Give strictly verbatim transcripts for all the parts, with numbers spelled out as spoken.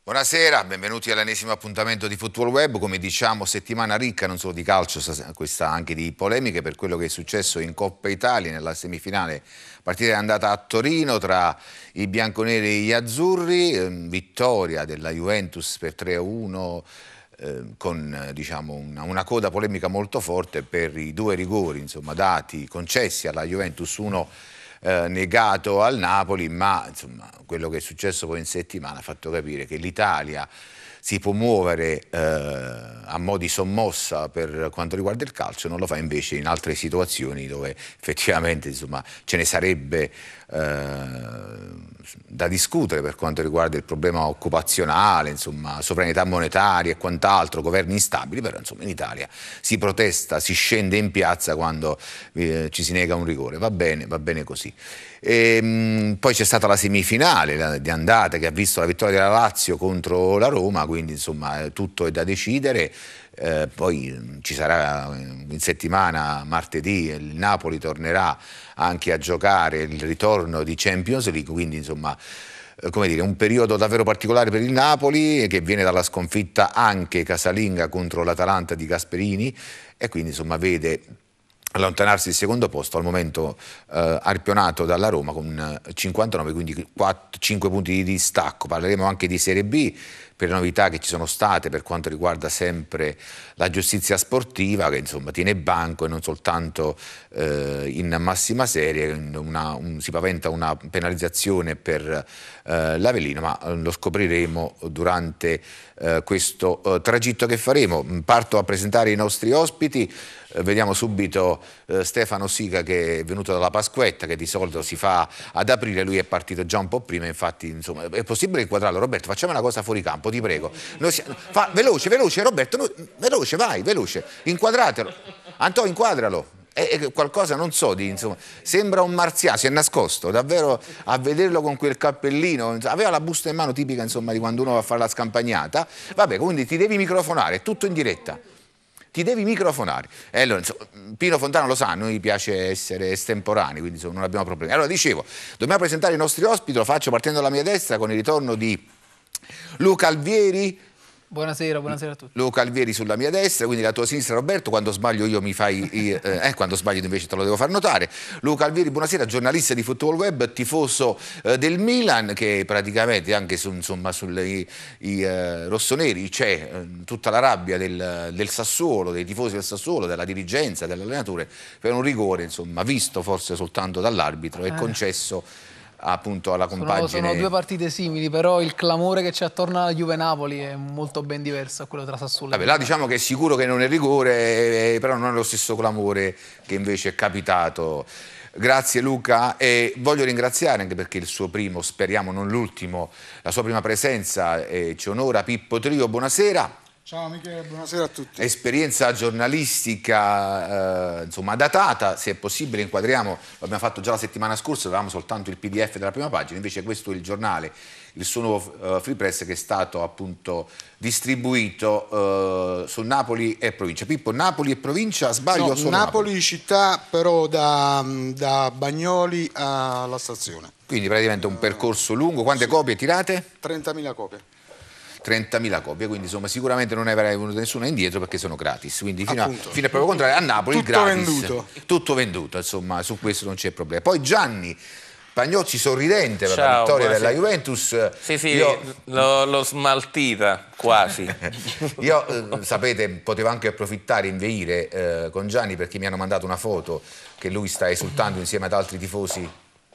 Buonasera, benvenuti all'ennesimo appuntamento di Football Web. Come diciamo, settimana ricca non solo di calcio, questa anche di polemiche per quello che è successo in Coppa Italia nella semifinale. Partita è andata a Torino tra i bianconeri e gli azzurri, eh, vittoria della Juventus per tre a uno. Eh, con eh, diciamo una, una coda polemica molto forte per i due rigori insomma, dati, concessi alla Juventus, uno eh, negato al Napoli, ma insomma, quello che è successo poi in settimana ha fatto capire che l'Italia si può muovere eh, a mo' di sommossa per quanto riguarda il calcio, non lo fa invece in altre situazioni dove effettivamente insomma, ce ne sarebbe eh, da discutere per quanto riguarda il problema occupazionale, insomma, sovranità monetaria e quant'altro, governi instabili, però insomma, in Italia si protesta, si scende in piazza quando eh, ci si nega un rigore, va bene, va bene così. E, mh, poi c'è stata la semifinale la, di andata che ha visto la vittoria della Lazio contro la Roma, quindi insomma tutto è da decidere. Eh, poi ci sarà in settimana, martedì, il Napoli tornerà anche a giocare il ritorno di Champions League, quindi insomma eh, come dire, un periodo davvero particolare per il Napoli che viene dalla sconfitta anche casalinga contro l'Atalanta di Gasperini e quindi insomma vede allontanarsi il secondo posto, al momento eh, arpionato dalla Roma con cinquantanove, quindi quattro, cinque punti di distacco. Parleremo anche di Serie B per le novità che ci sono state per quanto riguarda sempre la giustizia sportiva, che insomma tiene banco e non soltanto eh, in massima serie. Una, un, si paventa una penalizzazione per eh, l'Avellino, ma lo scopriremo durante eh, questo eh, tragitto che faremo. Parto a presentare i nostri ospiti. Vediamo subito eh, Stefano Sica, che è venuto dalla Pasquetta, che di solito si fa ad aprile, lui è partito già un po' prima, infatti insomma, è possibile inquadrarlo. Roberto, facciamo una cosa fuori campo, ti prego. Noi si... fa... Veloce, veloce Roberto, noi... veloce, vai, veloce, inquadratelo. Antonio, inquadralo. È qualcosa, non so, di, insomma, sembra un marziano, si è nascosto, davvero a vederlo con quel cappellino, aveva la busta in mano tipica insomma di quando uno va a fare la scampagnata. Vabbè, quindi ti devi microfonare, è tutto in diretta. Ti devi microfonare. E allora, insomma, Pino Fontana lo sa, a noi piace essere estemporanei, quindi insomma, non abbiamo problemi. Allora dicevo, dobbiamo presentare i nostri ospiti, lo faccio partendo dalla mia destra con il ritorno di Luca Alvieri. Buonasera, buonasera a tutti. Luca Alvieri sulla mia destra, quindi la tua sinistra Roberto, quando sbaglio io mi fai, eh, eh, quando sbaglio invece te lo devo far notare. Luca Alvieri, buonasera, giornalista di Football Web, tifoso eh, del Milan, che praticamente anche su, insomma, sui eh, rossoneri c'è eh, tutta la rabbia del, del Sassuolo, dei tifosi del Sassuolo, della dirigenza, dell'allenatore, per un rigore, insomma, visto forse soltanto dall'arbitro e eh. concesso appunto alla compagine. Sono, sono due partite simili, però il clamore che c'è attorno alla Juve-Napoli è molto ben diverso a quello tra Sassuolo e Vabbè, là diciamo che è sicuro che non è rigore, eh, però non è lo stesso clamore che invece è capitato. Grazie Luca, e voglio ringraziare anche perché il suo primo, speriamo non l'ultimo, la sua prima presenza eh, ci onora, Pippo Trio, buonasera. Ciao Michele, buonasera a tutti. Esperienza giornalistica eh, insomma datata, se è possibile inquadriamo, l'abbiamo fatto già la settimana scorsa, avevamo soltanto il P D F della prima pagina, invece questo è il giornale, il suo nuovo uh, Free Press che è stato appunto distribuito uh, su Napoli e provincia. Pippo, Napoli e provincia, sbaglio? No, solo Napoli, Napoli città, però da, da Bagnoli alla stazione. Quindi praticamente un percorso lungo, quante sì. copie tirate? trentamila copie. trentamila copie, quindi insomma sicuramente non ne avrai venuto nessuno indietro perché sono gratis, quindi fino a, fino a proprio contrario a Napoli tutto gratis, venduto. tutto venduto, insomma su questo non c'è problema. Poi Gianni Pagnozzi sorridente per Ciao, la vittoria buonasera. della Juventus. Sì, sì, io... l'ho smaltita quasi. Io eh, sapete, potevo anche approfittare, inveire eh, con Gianni perché mi hanno mandato una foto che lui sta esultando insieme ad altri tifosi.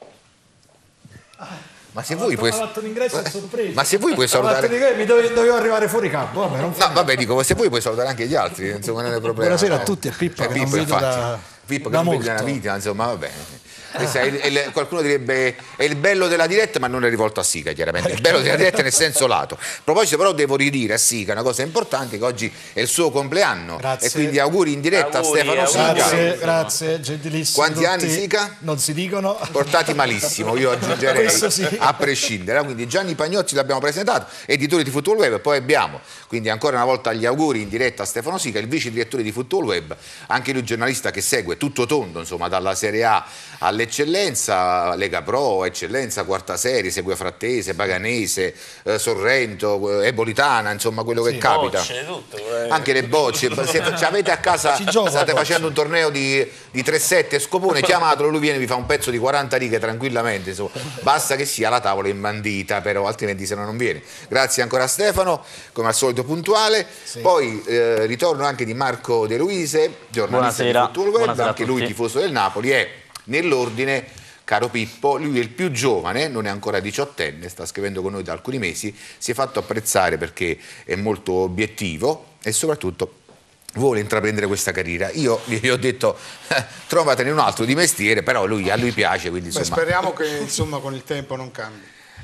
Ma se, vuoi puoi... Ma se vuoi puoi salutare, mi dovevo, dovevo arrivare fuori campo. Vabbè, non no, vabbè, dico, se vuoi puoi salutare anche gli altri, insomma, non è problema. Buonasera no? a tutti, è Pippo, è che Pippo, non vedo da, Pippo da che non molto. vede una vita, insomma, va bene. Questo è il, è il, qualcuno direbbe è il bello della diretta, ma non è rivolto a Sica, chiaramente. Il bello della diretta nel senso lato. A proposito, però, devo ridire a Sica una cosa importante: che oggi è il suo compleanno. Grazie. E quindi auguri in diretta auguri, a Stefano auguri. Sica. Grazie, grazie, gentilissimo. Quanti tutti. anni, Sica? Non si dicono. Portati malissimo, io aggiungerei, sì. a prescindere. Quindi Gianni Pagnozzi l'abbiamo presentato, editore di Football Web, poi abbiamo quindi ancora una volta gli auguri in diretta a Stefano Sica, il vice direttore di Football Web, anche lui giornalista che segue tutto tondo, insomma, dalla Serie A all'E l'eccellenza, Lega Pro, eccellenza, quarta serie, segue Frattese, Paganese, eh, Sorrento, Ebolitana, insomma quello che Sì, capita. Bocce, tutto, eh. Anche le bocce, se ci avete a casa, Si gioca a state bocce. facendo un torneo di, di tre sette Scopone, chiamatelo, lui viene, vi fa un pezzo di quaranta righe tranquillamente, insomma. Basta che sia la tavola imbandita, però altrimenti se no non viene. Grazie ancora a Stefano, come al solito puntuale. Sì. Poi eh, ritorno anche di Marco De Luise, giornalista Buonasera. di Football Web, Buonasera a anche lui tutti. tifoso del Napoli, è nell'ordine, caro Pippo, lui è il più giovane, non è ancora diciottenne, sta scrivendo con noi da alcuni mesi, si è fatto apprezzare perché è molto obiettivo e soprattutto vuole intraprendere questa carriera. Io gli ho detto eh, trovatene un altro di mestiere, però lui, a lui piace, quindi Beh, insomma speriamo che insomma con il tempo non cambi.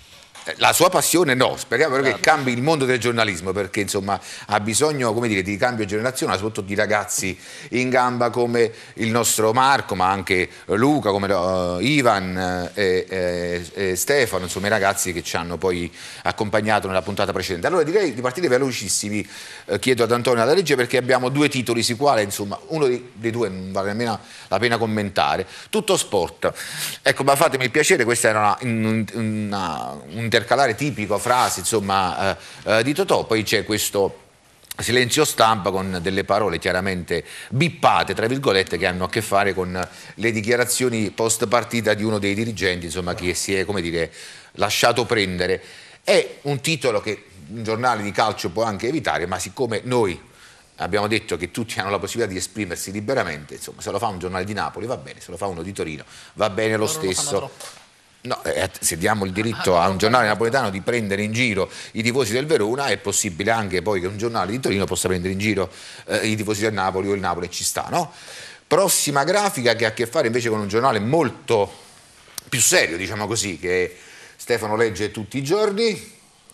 la sua passione no, speriamo però che cambi il mondo del giornalismo, perché insomma ha bisogno, come dire, di cambio generazionale, soprattutto di ragazzi in gamba come il nostro Marco, ma anche Luca, come uh, Ivan e, e, e Stefano, insomma i ragazzi che ci hanno poi accompagnato nella puntata precedente. Allora direi di partire velocissimi, eh, chiedo ad Antonio alla regia perché abbiamo due titoli sui quali insomma uno dei, dei due non vale nemmeno la pena commentare. Tutto sport, ecco, ma fatemi il piacere, questa era una, una, una, un intercalare tipico, frasi insomma eh, eh, di Totò, poi c'è questo silenzio stampa con delle parole chiaramente bippate tra virgolette che hanno a che fare con le dichiarazioni post partita di uno dei dirigenti insomma che si è, come dire, lasciato prendere. È un titolo che un giornale di calcio può anche evitare, ma siccome noi abbiamo detto che tutti hanno la possibilità di esprimersi liberamente, insomma se lo fa un giornale di Napoli va bene, se lo fa uno di Torino va bene lo Loro lo fanno stesso. troppo. No, eh, se diamo il diritto a un giornale napoletano di prendere in giro i tifosi del Verona, è possibile anche poi che un giornale di Torino possa prendere in giro eh, i tifosi del Napoli o il Napoli, ci sta, no? Prossima grafica che ha a che fare invece con un giornale molto più serio, diciamo così, che Stefano legge tutti i giorni.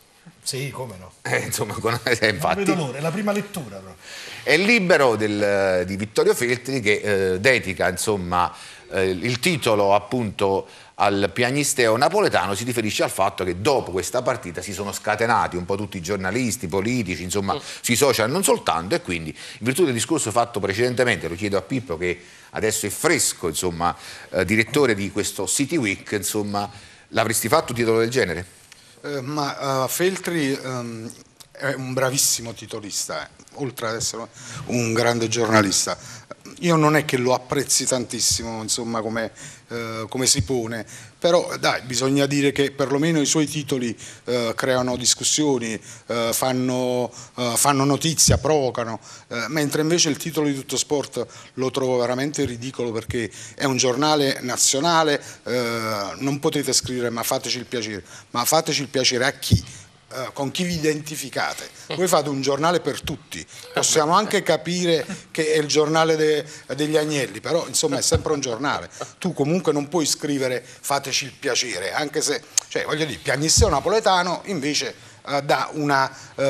Sì, come no. Eh, insomma, con, eh, Non infatti, vedo l'ora, è la prima lettura. Però. è il libero del, di Vittorio Feltri che eh, dedica insomma eh, il titolo appunto al piagnisteo napoletano, si riferisce al fatto che dopo questa partita si sono scatenati un po' tutti i giornalisti, politici, insomma sui social non soltanto, e quindi in virtù del discorso fatto precedentemente, lo chiedo a Pippo che adesso è fresco, insomma eh, direttore di questo City Week, insomma l'avresti fatto un titolo del genere? Eh, ma uh, Feltri um, è un bravissimo titolista, eh, oltre ad essere un grande giornalista. Io non è che lo apprezzi tantissimo, insomma, come, eh, come si pone, però dai, bisogna dire che perlomeno i suoi titoli eh, creano discussioni, eh, fanno, eh, fanno notizia, provocano, eh, mentre invece il titolo di Tutto Sport lo trovo veramente ridicolo perché è un giornale nazionale, eh, non potete scrivere ma fateci il piacere, ma fateci il piacere a chi? Con chi vi identificate. Voi fate un giornale per tutti, possiamo anche capire che è il giornale de, degli agnelli, però insomma è sempre un giornale. Tu comunque non puoi scrivere fateci il piacere, anche se, cioè, voglio dire, piagnisteo napoletano invece Uh, dà una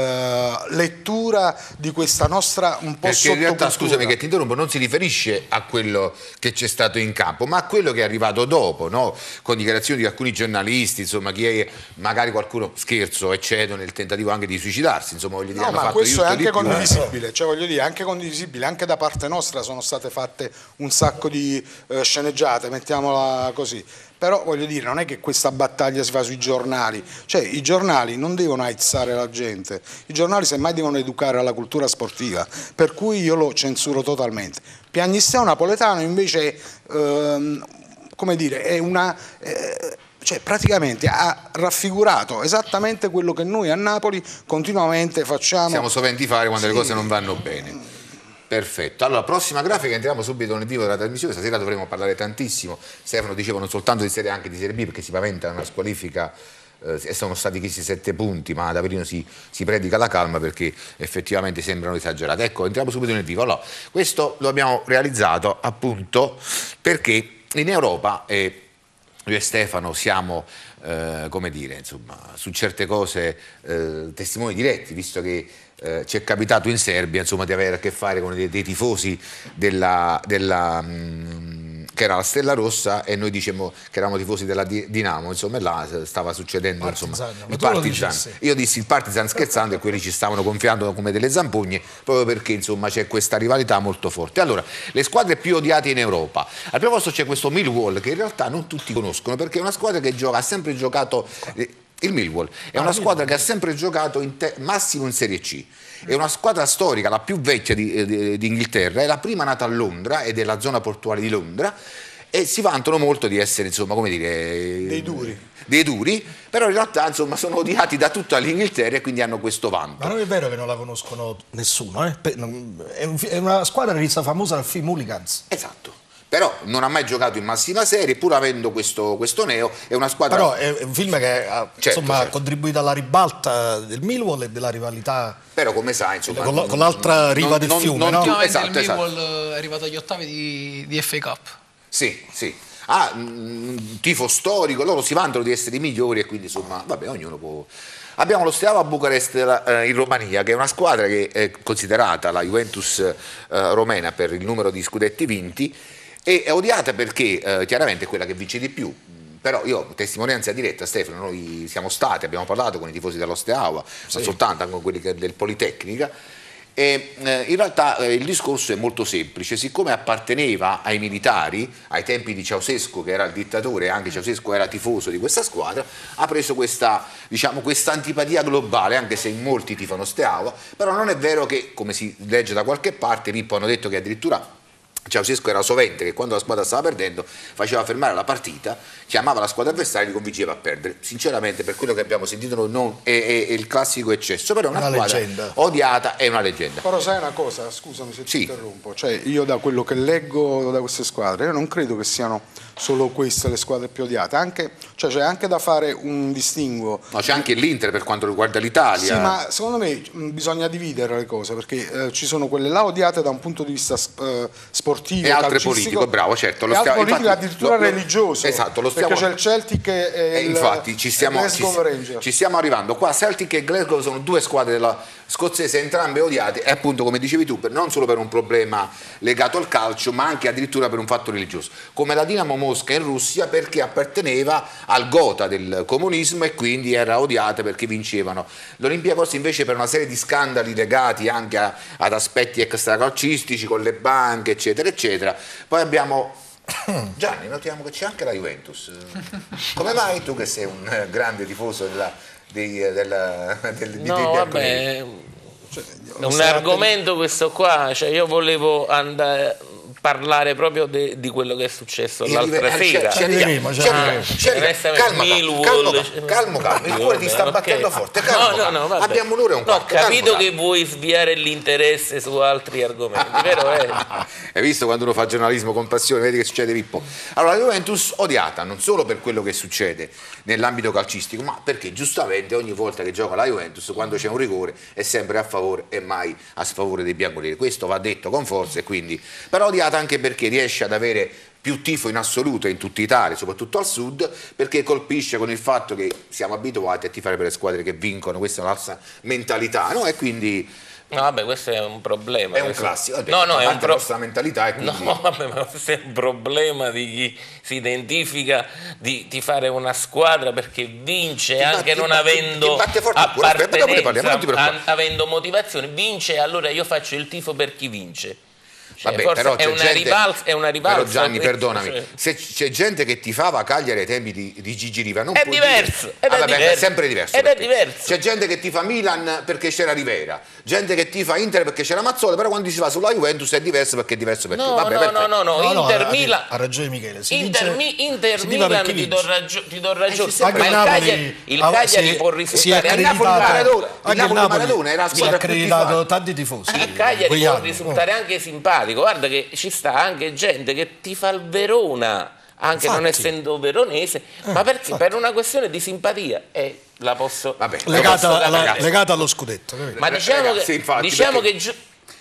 uh, lettura di questa nostra un po' perché in realtà, sottocultura. scusami che ti interrompo, non si riferisce a quello che c'è stato in campo, ma a quello che è arrivato dopo, no? Con dichiarazioni di alcuni giornalisti, insomma, chi è, magari qualcuno, scherzo, eccedo, nel tentativo anche di suicidarsi, insomma, voglio dire, No, hanno ma fatto questo di è tutto, di anche più. condivisibile, cioè voglio dire, anche condivisibile, anche da parte nostra sono state fatte un sacco di eh, sceneggiate, mettiamola così. Però voglio dire, non è che questa battaglia si fa sui giornali, cioè i giornali non devono aizzare la gente, i giornali semmai devono educare alla cultura sportiva, per cui io lo censuro totalmente. Piagnisteo napoletano invece, ehm, come dire, è una... Eh, cioè praticamente ha raffigurato esattamente quello che noi a Napoli continuamente facciamo. Siamo soventi fare quando Sì. le cose non vanno bene. Perfetto, allora prossima grafica, entriamo subito nel vivo della trasmissione, stasera dovremo parlare tantissimo, Stefano diceva non soltanto di Serie A, anche di Serie B, perché si paventa una squalifica eh, e sono stati chiesti sette punti, ma da Perino si, si predica la calma perché effettivamente sembrano esagerate. Ecco, entriamo subito nel vivo. Allora, questo lo abbiamo realizzato appunto perché in Europa, e io e Stefano siamo, eh, come dire, insomma, su certe cose eh, testimoni diretti, visto che Eh, ci è capitato in Serbia insomma, di avere a che fare con dei, dei tifosi della, della, mh, che era la Stella Rossa, e noi dicevamo che eravamo tifosi della Dinamo, insomma, e là stava succedendo insomma, il Partizan. Io dissi il Partizan scherzando, e quelli ci stavano gonfiando come delle zampogne, proprio perché insomma c'è questa rivalità molto forte. Allora, le squadre più odiate in Europa. Al primo posto c'è questo Millwall, che in realtà non tutti conoscono, perché è una squadra che gioca, ha sempre giocato, eh, il Millwall è una squadra che ha sempre giocato in te, massimo in Serie C. È una squadra storica, la più vecchia di, di, di Inghilterra, è la prima nata a Londra ed è la zona portuale di Londra, e si vantano molto di essere, insomma, come dire, dei duri. Dei duri, però in realtà insomma sono odiati da tutta l'Inghilterra e quindi hanno questo vanto. Ma non è vero che non la conoscono nessuno, eh? È, un, è una squadra resa famosa dal film Hooligans. Esatto. Però non ha mai giocato in massima serie, pur avendo questo, questo neo, è una squadra... Però è un film che ha, certo, insomma, certo. contribuito alla ribalta del Millwall e della rivalità... Però come sai, insomma... Con, con l'altra riva non, del non, fiume, non, no? non, Esatto, esatto, il esatto. Millwall è arrivato agli ottavi di, di F A Cup. Sì, sì. Ah, mh, tifo storico, loro si vantano di essere i migliori e quindi insomma, vabbè, ognuno può... Abbiamo lo Steaua Bucarest eh, in Romania, che è una squadra che è considerata la Juventus eh, romena per il numero di scudetti vinti, e è odiata perché eh, chiaramente è quella che vince di più. Però io, testimonianza diretta, Stefano, noi siamo stati, abbiamo parlato con i tifosi dello Steaua, sì, non soltanto, anche con quelli del Politecnica, e eh, in realtà eh, il discorso è molto semplice. Siccome apparteneva ai militari ai tempi di Ceausescu, che era il dittatore, e anche Ceausescu era tifoso di questa squadra, ha preso questa, diciamo, questa antipatia globale, anche se in molti tifano Steaua. Però non è vero che, come si legge da qualche parte, Pippo, hanno detto che addirittura Ceausescu era sovente che quando la squadra stava perdendo faceva fermare la partita, chiamava la squadra avversaria e li convinceva a perdere. Sinceramente, per quello che abbiamo sentito noi, non è, è, è il classico eccesso, però è una, una squadra leggenda. Odiata, è una leggenda. Però sai una cosa, scusami se ti sì. interrompo, cioè io da quello che leggo da queste squadre, io non credo che siano solo queste le squadre più odiate, anche, cioè c'è anche da fare un distinguo. No, c'è anche l'Inter per quanto riguarda l'Italia. Sì, ma secondo me mh, bisogna dividere le cose, perché eh, ci sono quelle là odiate da un punto di vista eh, sportivo, e altre politico, bravo, certo. Lo e altre politiche addirittura lo, religioso, esatto, lo stiamo, perché c'è il Celtic e, e il infatti ci stiamo, ci, ci stiamo arrivando. Qua Celtic e Glasgow sono due squadre della scozzese, entrambe odiate, e appunto, come dicevi tu, per, non solo per un problema legato al calcio, ma anche addirittura per un fatto religioso, come la Dinamo Mosca in Russia, perché apparteneva al gotha del comunismo e quindi era odiata perché vincevano. L'Olympiakos invece per una serie di scandali legati anche a, ad aspetti extracalcistici con le banche, eccetera eccetera. Poi abbiamo Gianni, notiamo che c'è anche la Juventus. Come mai tu, che sei un grande tifoso della, dei, della, del, no, di, vabbè, cioè, è un argomento questo qua, cioè io volevo andare parlare proprio de, di quello che è successo l'altra sera. Calmo, calmo, calmo, il cuore ti sta battendo forte. Calmo, no, no, no, abbiamo un'ora e un quarto. No, ho capito che vuoi sviare l'interesse su altri argomenti, vero? È? Hai visto quando uno fa giornalismo con passione, vedi che succede, Pippo? Allora, la Juventus odiata non solo per quello che succede nell'ambito calcistico, ma perché giustamente ogni volta che gioca la Juventus, quando c'è un rigore, è sempre a favore e mai a sfavore dei bianconeri. Questo va detto con forza, e quindi però odiata anche perché riesce ad avere più tifo in assoluto in tutta Italia, soprattutto al sud, perché colpisce con il fatto che siamo abituati a tifare per le squadre che vincono, questa è una nostra mentalità, no? E quindi no, vabbè, questo è un problema. È un questo... classico, vabbè, no, no, è un pro... la nostra mentalità è quindi... No, vabbè, ma questo è un problema di chi si identifica di tifare una squadra perché vince ti anche batti, non avendo appartenenza, avendo motivazione, vince, allora io faccio il tifo per chi vince. Cioè, vabbè, forse però è, una gente, ribalza, è una ribalza. Però Gianni, questo, perdonami, cioè. se c'è gente che tifava Cagliari ai tempi di, di Gigi Riva, non è può diverso, dire... ed ah, è, vabbè, diverso. È sempre diverso. Ed è diverso. C'è gente che tifa Milan perché c'era Rivera, gente che tifa Inter perché c'era Mazzola, però quando si va sulla Juventus è diverso perché è diverso per no, tutti. Vabbè, no, no, no, no, no, Inter no, Milan. Ha ragione Michele. Si Inter, vince, mi, Inter si Milan ti do ragione, ti do ragione. Eh, ma il Cagliari, il Cagliari si, può risultare anche il Napoli Napoli Maradona era la si è squadra più accreditato tanti tifosi. Il Cagliari può risultare anche simpatico. Guarda che ci sta anche gente che tifa il Verona, anche infatti, non essendo veronese, eh, ma perché? Per una questione di simpatia. E la posso, Vabbè, legata, posso alla, legata allo scudetto. Ma diciamo Ragazzi, che, infatti, diciamo perché... che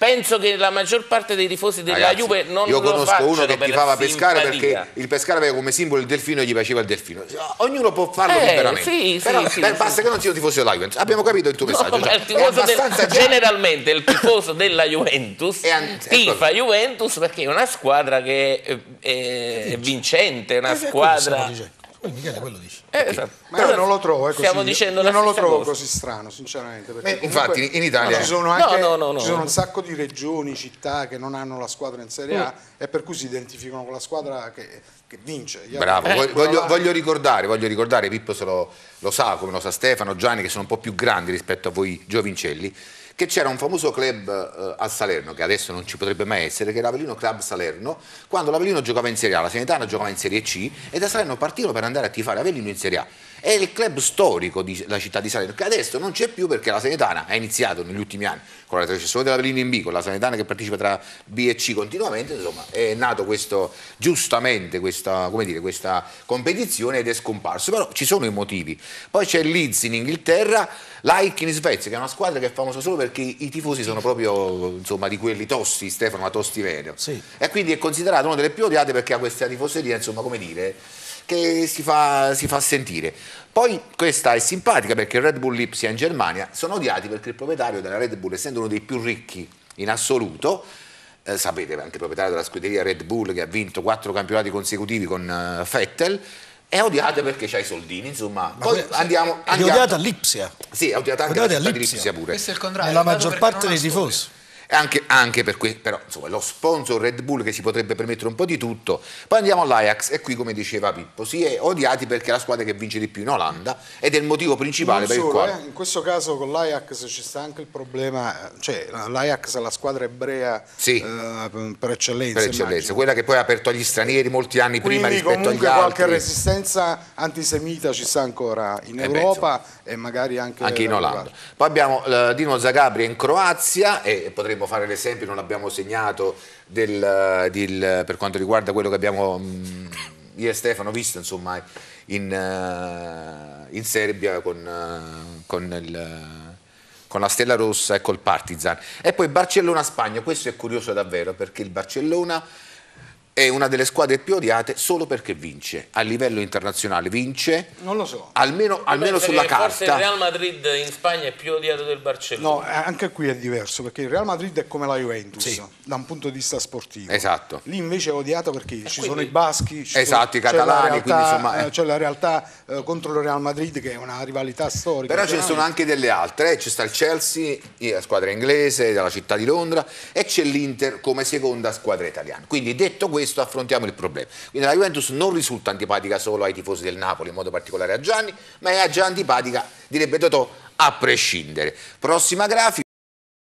penso che la maggior parte dei tifosi della Ragazzi, Juve non io lo conosco uno che per tifava Pescara simpatia. perché il Pescara aveva come simbolo il delfino e gli piaceva il delfino. Ognuno può farlo Eh, liberamente, sì, però sì, beh, sì, basta sì. che non sia un tifoso della Juventus. Abbiamo capito il tuo messaggio. No, già. il tifoso È abbastanza del, chiaro. generalmente il tifoso della Juventus È an- tifa ecco. Juventus perché è una squadra che è, è, è vincente, è una Eh, quello squadra. stiamo dicendo. Quello Michele quello dice. Eh, esatto. Ma io non lo trovo è così, Stiamo dicendo io la non lo stessa trovo cosa. così strano, sinceramente. Perché Beh, infatti comunque, in Italia- no, ci sono anche No, no, no, no. ci sono un sacco di regioni, città che non hanno la squadra in Serie A e per cui si identificano con la squadra che, che vince. Gli Bravo, altri- voglio, voglio- voglio ricordare, voglio ricordare, Pippo se lo, lo sa, come lo sa Stefano, Gianni, che sono un po' più grandi rispetto a voi giovincelli, che c'era un famoso club eh, a Salerno, che adesso non ci potrebbe mai essere, che era l'Avellino Club Salerno, quando l'Avellino giocava in Serie A, la Salernitana giocava in Serie C, e da Salerno partivano per andare a tifare Avellino in Serie A. È il club storico della città di Salerno, che adesso non c'è più perché la Salernitana ha iniziato negli ultimi anni con la retrocessione dell'Avellino in B, con la Salernitana che partecipa tra B e C continuamente, insomma è nato questo, giustamente questa, come dire, questa competizione ed è scomparso, però ci sono i motivi. Poi c'è il Leeds in Inghilterra, l'Aik in Svezia, che è una squadra che è famosa solo perché i tifosi sono proprio insomma di quelli tosti, Stefano, ma tosti vero, Sì. e quindi è considerato una delle più odiate perché ha questa tifoseria, insomma, come dire, che si fa, si fa sentire. Poi questa è simpatica perché il Red Bull Lipsia in Germania sono odiati perché il proprietario della Red Bull, essendo uno dei più ricchi in assoluto, eh, sapete, anche il proprietario della scuderia Red Bull che ha vinto quattro campionati consecutivi con uh, Vettel, è odiato perché c'ha i soldini, insomma. Ma Poi que- andiamo, È andiamo. odiata a Lipsia. Sì, è odiata anche Odiata la città a di Lipsia. Lipsia pure. Questo è il contrario. Nella dato maggior perché parte non ha dei storia. tifosi. E anche, anche per questo, però insomma, lo sponsor Red Bull che si potrebbe permettere un po' di tutto. Poi andiamo all'Ajax e qui, come diceva Pippo, si è odiati perché è la squadra che vince di più in Olanda ed è il motivo principale Non per il solo, quale eh, in questo caso con l'Ajax ci sta anche il problema, cioè l'Ajax è la squadra ebrea Sì. eh, per eccellenza, per eccellenza, immagino. quella che poi ha aperto agli stranieri molti anni prima Quindi rispetto agli comunque qualche altri, resistenza antisemita ci sta ancora in Eh beh, Europa e magari anche, anche in da Olanda. quelle Poi abbiamo eh, Dino Zagabria in Croazia e potremmo fare l'esempio, non abbiamo segnato del, del- per quanto riguarda quello che abbiamo mh, io e Stefano visto insomma in, eh, in Serbia con, eh, con, il, con la Stella Rossa e col Partizan. E poi Barcellona-Spagna, questo è curioso davvero perché il Barcellona è una delle squadre più odiate solo perché vince, a livello internazionale vince, Non lo so. almeno, almeno Penso sulla che forse il carta. Real Madrid in Spagna è più odiato del Barcellona. No, eh, anche qui è diverso perché il Real Madrid è come la Juventus Sì. da un punto di vista sportivo. Esatto. Lì invece è odiato perché ci quindi- sono i baschi, ci Esatto, sono- i catalani, c'è la realtà, quindi, insomma, eh. eh, c'è la realtà eh, contro il Real Madrid che è una rivalità storica. Però ce ne sono anche delle altre, eh. C'è sta il Chelsea, la squadra inglese della città di Londra, e c'è l'Inter come seconda squadra italiana. Quindi detto questo affrontiamo il problema. Quindi la Juventus non risulta antipatica solo ai tifosi del Napoli, in modo particolare a Gianni, ma è già antipatica, direbbe Totò, a prescindere. Prossima grafica.